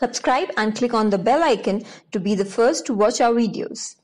Subscribe and click on the bell icon to be the first to watch our videos.